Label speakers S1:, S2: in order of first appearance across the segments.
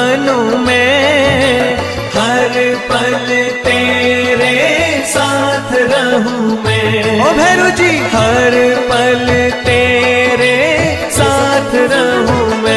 S1: बनूं मैं, हर पल तेरे साथ रहूं मैं। ओ भैरू जी, हर पल तेरे साथ रहूं मैं।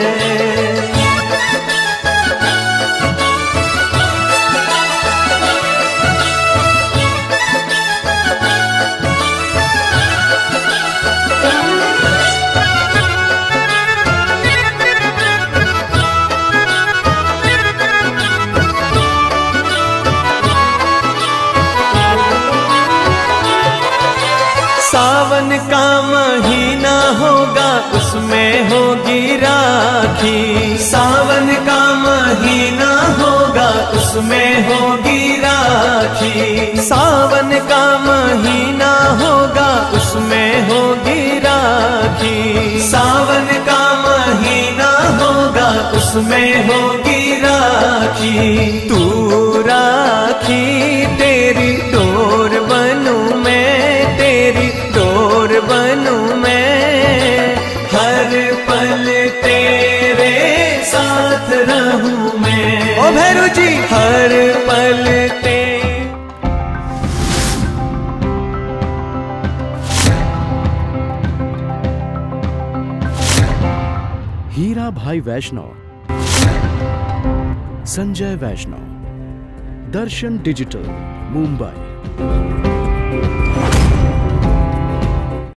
S1: सावन का महीना होगा, उसमें होगी राखी। सावन का महीना होगा, उसमें होगी राखी। सावन का महीना होगा, उसमें होगी राखी। सावन का महीना होगा, उसमें होगी राखी। तू राखी तेरी डोर बनूं मैं, तेरी डोर बनूं मैं, हर पल तेरे साथ रहूं मैं। ओ भैरू जी, हर पल
S2: हीरा भाई वैष्णव, संजय वैष्णव, दर्शन डिजिटल, मुंबई।